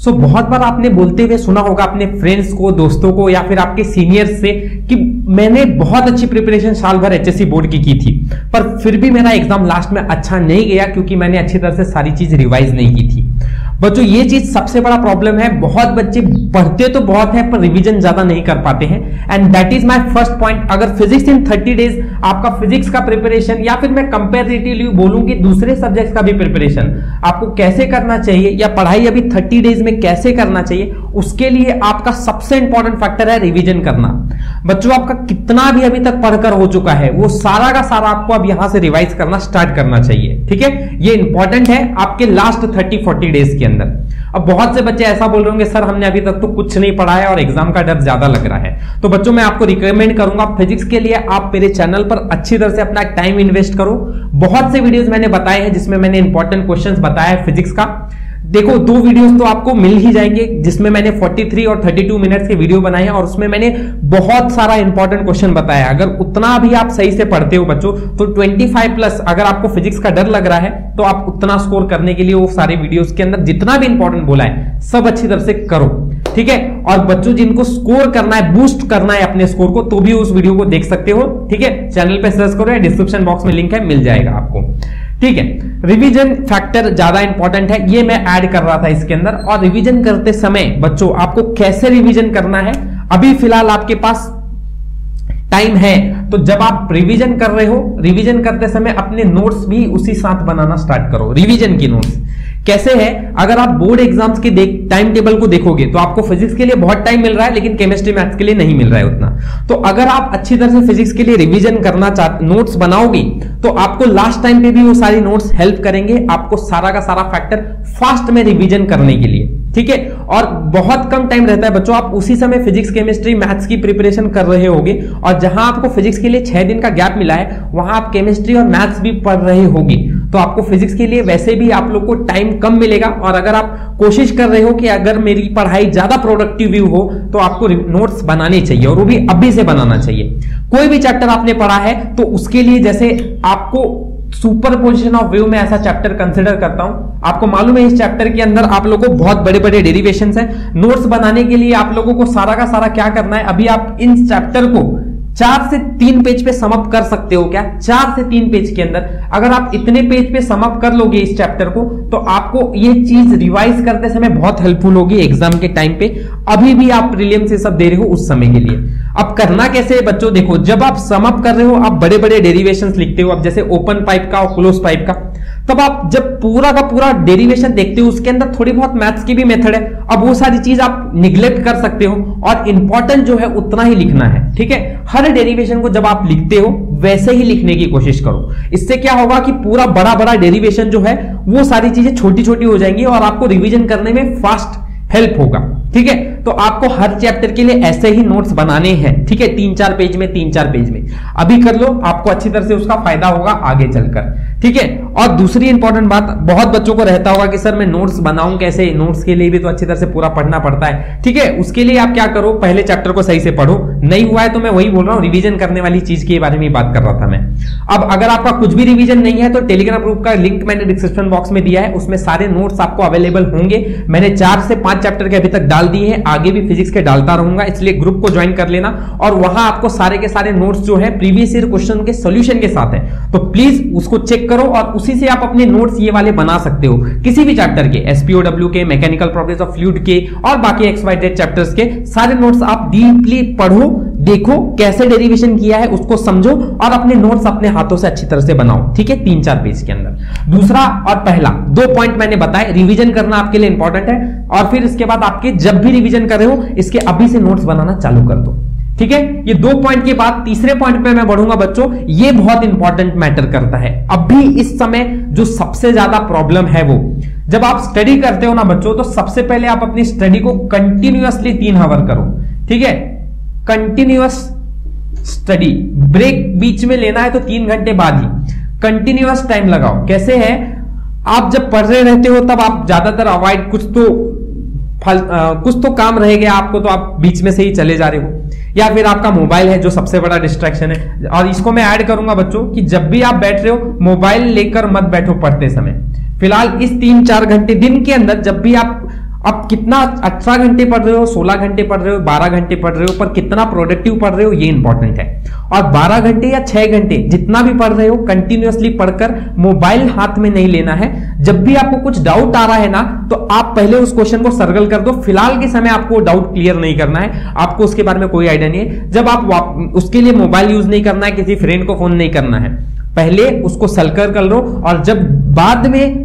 बहुत बार आपने बोलते हुए सुना होगा अपने फ्रेंड्स को, दोस्तों को या फिर आपके सीनियर्स से कि मैंने बहुत अच्छी प्रिपरेशन साल भर एचएससी बोर्ड की थी, पर फिर भी मेरा एग्जाम लास्ट में अच्छा नहीं गया क्योंकि मैंने अच्छी तरह से सारी चीज रिवाइज नहीं की थी। बच्चों ये चीज सबसे बड़ा प्रॉब्लम है। बहुत बच्चे पढ़ते तो बहुत है पर रिवीजन ज्यादा नहीं कर पाते हैं, and that is my first point. अगर फिजिक्स इन 30 डेज आपका फिजिक्स का प्रिपरेशन या फिर मैं कंपैरेटिवली बोलूंगी दूसरे सब्जेक्ट्स का भी प्रिपरेशन आपको कैसे करना चाहिए या पढ़ाई अभी 30 डेज में कैसे करना चाहिए, उसके लिए आपका सबसे इंपॉर्टेंट फैक्टर है रिवीजन करना। बच्चों आपका कितना भी अभी तक पढ़कर हो चुका है वो सारा का सारा आपको अब यहां से रिवाइज करना स्टार्ट करना चाहिए। ठीक है, ये इंपॉर्टेंट है आपके लास्ट 30-40 डेज के अंदर। अब बहुत से बच्चे ऐसा बोल रहे होंगे सर हमने अभी तक तो कुछ नहीं पढ़ा है और एग्जाम का डर ज्यादा लग रहा है, तो बच्चों मैं आपको रिकमेंड करूंगा फिजिक्स के लिए आप मेरे चैनल पर अच्छी तरह से अपना टाइम इन्वेस्ट करो। बहुत से वीडियोस मैंने बताए हैं जिसमें मैंने इंपॉर्टेंट क्वेश्चंस बताया है फिजिक्स का। देखो 2 वीडियोस तो आपको मिल ही जाएंगे जिसमें मैंने 43 और 32 मिनट्स के वीडियो बनाए हैं और उसमें मैंने बहुत सारा इंपॉर्टेंट क्वेश्चन बताया। अगर उतना भी आप सही से पढ़ते हो बच्चों तो 25+ अगर आपको फिजिक्स का डर लग रहा है तो आप उतना स्कोर करने के लिए वो सारे वीडियोस के अंदर जितना भी इंपॉर्टेंट बोला है सब अच्छी तरह से करो। ठीक है, और बच्चों जिनको स्कोर करना है, बूस्ट करना है अपने स्कोर को, तो भी उस वीडियो को देख सकते हो। ठीक है, चैनल पे सर्च करो या डिस्क्रिप्शन बॉक्स में लिंक है, मिल जाएगा आपको। ठीक है, रिवीजन फैक्टर ज्यादा इंपॉर्टेंट है, ये मैं ऐड कर रहा था इसके अंदर। और रिवीजन करते समय बच्चों आपको कैसे रिवीजन करना है, अभी फिलहाल आपके पास टाइम है तो जब आप रिवीजन कर रहे हो, रिवीजन करते समय अपने नोट्स भी उसी साथ बनाना स्टार्ट करो। रिवीजन की नोट्स कैसे है, अगर आप बोर्ड एग्जाम्स के टाइम टेबल को देखोगे तो आपको फिजिक्स के लिए बहुत टाइम मिल रहा है लेकिन केमिस्ट्री मैथ्स के लिए नहीं मिल रहा है उतना। तो अगर आप अच्छी तरह से फिजिक्स के लिए रिवीजन करना नोट्स बनाओगे तो आपको लास्ट टाइम पे भी वो सारी नोट्स हेल्प करेंगे आपको सारा का सारा फैक्टर फास्ट में रिवीजन करने के लिए। ठीक है, और बहुत कम टाइम रहता है बच्चों, आप उसी समय फिजिक्स केमिस्ट्री मैथ्स की प्रिपरेशन कर रहे होगे और जहां आपको फिजिक्स के लिए 6 दिन का गैप मिला है वहां आप केमिस्ट्री और मैथ्स भी पढ़ रहे होगे, तो आपको फिजिक्स के लिए वैसे भी आप लोग को टाइम कम मिलेगा। और अगर आप कोशिश कर रहे हो कि अगर मेरी पढ़ाई ज्यादा प्रोडक्टिव हो तो आपको नोट्स बनाने चाहिए और वो भी अभी से बनाना चाहिए। कोई भी चैप्टर आपने पढ़ा है तो उसके लिए जैसे आपको सुपरपोजिशन ऑफ वेव में ऐसा चैप्टर कंसिडर करता हूं, आपको मालूम है इस चैप्टर के अंदर आप लोगों को बहुत बड़े बड़े डेरिवेशंस हैं। नोट्स बनाने के लिए आप लोगों को सारा का सारा क्या करना है, अभी आप इन चैप्टर को 4 से 3 पेज पे समअप कर सकते हो क्या, 4 से 3 पेज के अंदर अगर आप इतने पेज पे समअप कर लोगे इस चैप्टर को तो आपको ये चीज रिवाइज करते समय बहुत हेल्पफुल होगी एग्जाम के टाइम पे। अभी भी आप प्रीलिम्स से सब दे रहे हो उस समय के लिए। अब करना कैसे है बच्चों, देखो जब आप समअप कर रहे हो आप बड़े बड़े डेरिवेशंस लिखते हो, अब जैसे ओपन पाइप का और क्लोज पाइप का, तब आप जब पूरा का पूरा डेरिवेशन देखते हो उसके अंदर थोड़ी बहुत मैथ्स की भी मेथड है। अब वो सारी चीज आप निग्लेक्ट कर सकते हो और इंपॉर्टेंट जो है उतना ही लिखना है। ठीक है, हर डेरिवेशन को जब आप लिखते हो वैसे ही लिखने की कोशिश करो। इससे क्या होगा कि पूरा बड़ा बड़ा डेरिवेशन जो है वो सारी चीजें छोटी छोटी हो जाएंगी और आपको रिवीजन करने में फास्ट हेल्प होगा। ठीक है, तो आपको हर चैप्टर के लिए ऐसे ही नोट्स बनाने हैं। ठीक है, 3-4 पेज में 3-4 पेज में अभी कर लो, आपको अच्छी तरह से उसका फायदा होगा आगे चलकर। ठीक है, और दूसरी इंपॉर्टेंट बात, बहुत बच्चों को रहता होगा कि सर मैं नोट्स बनाऊं कैसे, नोट्स के लिए भी तो अच्छी तरह से पूरा पढ़ना पड़ता है। ठीक है, उसके लिए आप क्या करो, पहले चैप्टर को सही से पढ़ो, नहीं हुआ है तो मैं वही बोल रहा हूं रिवीजन करने वाली चीज के बारे में बात कर रहा था मैं। अब अगर आपका कुछ भी रिवीजन नहीं है तो टेलीग्राम ग्रुप का लिंक मैंने डिस्क्रिप्शन बॉक्स में दिया है, उसमें सारे नोट्स आपको अवेलेबल होंगे। मैंने 4 से 5 चैप्टर के अभी तक डाल दिए हैं, आगे भी फिजिक्स के डालता रहूंगा, इसलिए ग्रुप को ज्वाइन कर लेना और वहां आपको सारे के सारे नोट्स जो है प्रीवियस ईयर क्वेश्चन के सॉल्यूशन के साथ है, तो प्लीज उसको चेक करो और उसी से आप अपने नोट्स ये वाले बना सकते हो किसी भी चैप्टर के, एसपीओडब्ल्यू के, मैकेनिकल प्रॉपर्टीज ऑफ फ्लूइड के और बाकी XYZ चैप्टर्स के सारे नोट्स आप डीपली पढ़ो, देखो कैसे डेरिवेशन किया है उसको समझो और अपने नोट्स अपने हाथों से अच्छी तरह से बनाओ। ठीक है, 3-4 पेज के अंदर। दूसरा और पहला 2 पॉइंट मैंने बताए, रिवीजन करना आपके लिए इंपॉर्टेंट है और फिर इसके बाद आपके जब भी रिवीजन कर रहे हो इसके अभी से नोट्स बनाना चालू कर दो। ठीक है, ये 2 पॉइंट के बाद तीसरे पॉइंट पे मैं बढ़ूंगा बच्चों, ये बहुत इंपॉर्टेंट मैटर करता है। अभी इस समय जो सबसे ज्यादा प्रॉब्लम है वो जब आप स्टडी करते हो ना बच्चों, तो सबसे पहले आप अपनी स्टडी को कंटिन्यूअसली 3 आवर करो। ठीक है, कंटिन्यूअस स्टडी, ब्रेक बीच में लेना है तो 3 घंटे बाद ही, कंटिन्यूअस टाइम लगाओ। कैसे है, आप जब पढ़ रहे रहते हो तब आप ज्यादातर अवॉइड, कुछ तो काम रह गया आपको तो आप बीच में से ही चले जा रहे हो, या फिर आपका मोबाइल है जो सबसे बड़ा डिस्ट्रैक्शन है। और इसको मैं ऐड करूंगा बच्चों कि जब भी आप बैठ रहे हो मोबाइल लेकर मत बैठो पढ़ते समय। फिलहाल इस 3-4 घंटे दिन के अंदर जब भी आप अब कितना 18 घंटे पढ़ रहे हो, 16 घंटे पढ़ रहे हो, 12 घंटे पढ़ रहे हो, पर कितना प्रोडक्टिव पढ़ रहे हो ये इंपॉर्टेंट है। और 12 घंटे या 6 घंटे जितना भी पढ़ रहे हो कंटिन्यूअसली पढ़कर मोबाइल हाथ में नहीं लेना है। जब भी आपको कुछ डाउट आ रहा है ना तो आप पहले उस क्वेश्चन को सर्कल कर दो। फिलहाल के समय आपको डाउट क्लियर नहीं करना है, आपको उसके बारे में कोई आइडिया नहीं है। जब आप उसके लिए मोबाइल यूज नहीं करना है, किसी फ्रेंड को फोन नहीं करना है, पहले उसको सर्कल कर लो। और जब बाद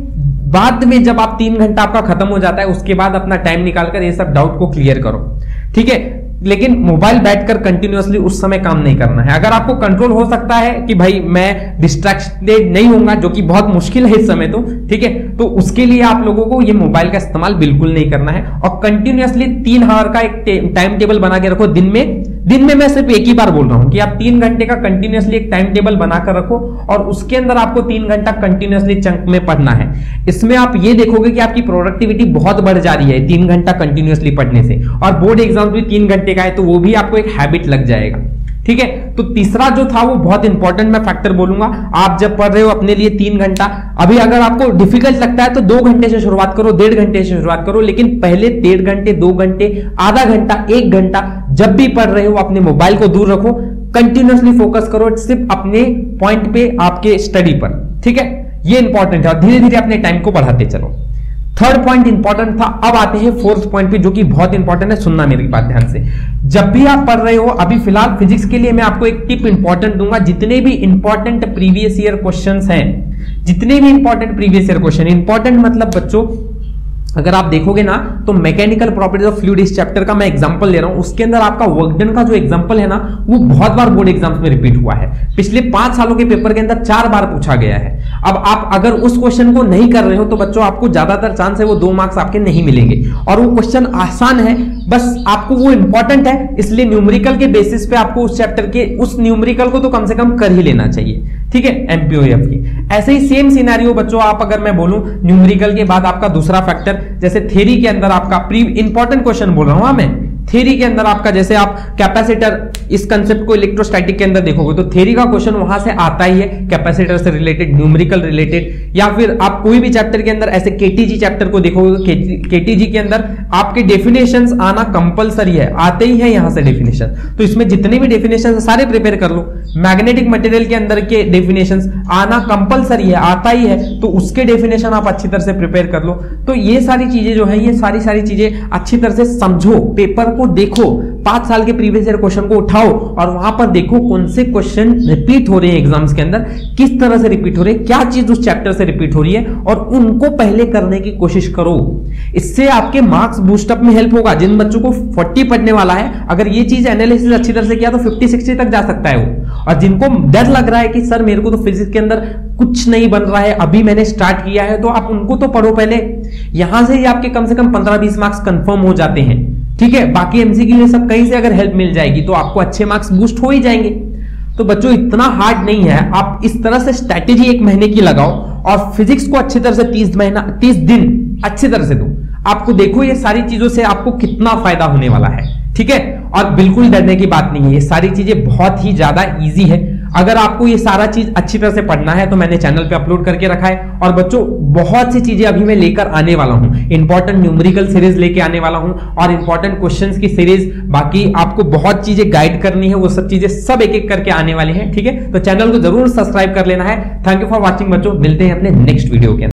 में जब आप 3 घंटा आपका खत्म हो जाता है उसके बाद अपना टाइम निकालकर ये सब डाउट को क्लियर करो, ठीक है। लेकिन मोबाइल बैठकर कंटिन्यूअसली उस समय काम नहीं करना है। अगर आपको कंट्रोल हो सकता है कि भाई मैं डिस्ट्रैक्टेड नहीं होऊंगा, जो कि बहुत मुश्किल है इस समय तो, ठीक है, तो उसके लिए आप लोगों को ये मोबाइल का इस्तेमाल बिल्कुल नहीं करना है। और कंटिन्यूअसली 3 आवर का एक टाइम टेबल बना के रखो। दिन में मैं सिर्फ एक ही बार बोल रहा हूं कि आप 3 घंटे का कंटिन्यूअसली एक टाइम टेबल बनाकर रखो और उसके अंदर आपको 3 घंटा कंटिन्यूअसली चंक में पढ़ना है। इसमें आप ये देखोगे कि आपकी प्रोडक्टिविटी बहुत बढ़ जा रही है 3 घंटा कंटिन्यूअसली पढ़ने से। और बोर्ड एग्जाम भी 3 घंटे का है तो वो भी आपको एक हैबिट लग जाएगा, ठीक है। तो तीसरा जो था वो बहुत इंपॉर्टेंट मैं फैक्टर बोलूंगा। आप जब पढ़ रहे हो अपने लिए 3 घंटा, अभी अगर आपको डिफिकल्ट लगता है तो 2 घंटे से शुरुआत करो, 1.5 घंटे से शुरुआत करो, लेकिन पहले 1.5 घंटे, 2 घंटे, आधा घंटा, 1 घंटा जब भी पढ़ रहे हो अपने मोबाइल को दूर रखो, कंटिन्यूअसली फोकस करो सिर्फ अपने पॉइंट पे, आपके स्टडी पर, ठीक है। ये इंपॉर्टेंट है और धीरे धीरे अपने टाइम को बढ़ाते चलो। थर्ड पॉइंट इंपॉर्टेंट था। अब आते हैं फोर्थ पॉइंट पे जो कि बहुत इंपॉर्टेंट है। सुनना मेरी बात ध्यान से। जब भी आप पढ़ रहे हो, अभी फिलहाल फिजिक्स के लिए मैं आपको एक टिप इंपॉर्टेंट दूंगा। जितने भी इंपॉर्टेंट प्रीवियस ईयर क्वेश्चंस हैं, जितने भी important previous year question, important मतलब बच्चों अगर आप देखोगे ना तो मैकेनिकल प्रॉपर्टीज ऑफ फ्लूइड इस चैप्टर का मैं एग्जांपल ले रहा हूं, उसके अंदर आपका वर्क डन का जो एग्जांपल है ना वो बहुत बार बोर्ड एग्जाम्स में रिपीट हुआ है। पिछले 5 सालों के पेपर के अंदर 4 बार पूछा गया है। अब आप अगर उस क्वेश्चन को नहीं कर रहे हो तो बच्चों आपको ज्यादातर चांस है वो 2 मार्क्स आपके नहीं मिलेंगे। और वो क्वेश्चन आसान है, बस आपको वो इंपॉर्टेंट है, इसलिए न्यूमेरिकल के बेसिस पे आपको उस चैप्टर के उस न्यूमेरिकल को तो कम से कम कर ही लेना चाहिए, ठीक है, एमपीओएफ की। ऐसे ही सेम सिनेरियो बच्चों, आप अगर मैं बोलूं न्यूमेरिकल के बाद आपका दूसरा फैक्टर, जैसे थ्योरी के अंदर आपका इंपॉर्टेंट क्वेश्चन बोल रहा हूं मैं, थ्योरी के अंदर आपका जैसे आप कैपेसिटर, इस कंसेप्ट को इलेक्ट्रोस्टैटिक के अंदर देखोगे तो थ्योरी का क्वेश्चन वहां से आता ही है, कैपेसिटर से रिलेटेड, न्यूमेरिकल रिलेटेड। या फिर आप कोई भी चैप्टर के अंदर ऐसे केटीजी चैप्टर को देखोगे, केटीजी के अंदर आपके डेफिनेशंस आना कंपलसरी है, आते ही है यहां से डेफिनेशन। तो इसमें जितने भी डेफिनेशन सारे प्रिपेयर कर लो। मैग्नेटिक मटेरियल के अंदर के डेफिनेशंस आना कंपलसरी है, आता ही है, तो उसके डेफिनेशन आप अच्छी तरह से प्रिपेयर कर लो। तो ये सारी चीजें जो है, ये सारी चीजें अच्छी तरह से समझो, पेपर को देखो, 5 साल के प्रीवियस ईयर क्वेश्चन को उठाओ और वहां पर देखो कौन से क्वेश्चन रिपीट हो रहे हैं एग्जाम्स के अंदर, किस तरह से रिपीट हो रहे हैं, क्या चीज उस चैप्टर से रिपीट हो रही है और उनको पहले करने की कोशिश करो। इससे आपके मार्क्स बूस्टअप में हेल्प होगा। जिन बच्चों को 40 पढ़ने वाला है, अगर ये चीज एनालिसिस अच्छी तरह से किया तो 50-60 तक जा सकता है वो। और जिनको डर लग रहा है कि सर मेरे को तो फिजिक्स के अंदर कुछ नहीं बन रहा है, अभी मैंने स्टार्ट किया है, तो आप उनको तो पढ़ो पहले। यहां से ही आपके कम से कम 15-20 मार्क्स कंफर्म हो जाते हैं, ठीक है। बाकी एमसीक्यू ये सब कहीं से अगर हेल्प मिल जाएगी तो आपको अच्छे मार्क्स बूस्ट हो ही जाएंगे। तो बच्चों इतना हार्ड नहीं है, आप इस तरह से स्ट्रैटेजी 1 महीने की लगाओ और फिजिक्स को अच्छी तरह से 30 दिन अच्छी तरह से दो। आपको देखो ये सारी चीजों से आपको कितना फायदा होने वाला है, ठीक है। और बिल्कुल डरने की बात नहीं है, ये सारी चीजें बहुत ही ज्यादा इजी है। अगर आपको ये सारा चीज अच्छी तरह से पढ़ना है तो मैंने चैनल पे अपलोड करके रखा है। और बच्चों बहुत सी चीजें अभी मैं लेकर आने वाला हूं, इंपॉर्टेंट न्यूमेरिकल सीरीज लेके आने वाला हूं और इंपॉर्टेंट क्वेश्चंस की सीरीज, बाकी आपको बहुत चीजें गाइड करनी है, वो सब चीजें सब एक एक करके आने वाली हैं, ठीक है। तो चैनल को जरूर सब्सक्राइब कर लेना है। थैंक यू फॉर वॉचिंग बच्चों, मिलते हैं अपने नेक्स्ट वीडियो के अंदर।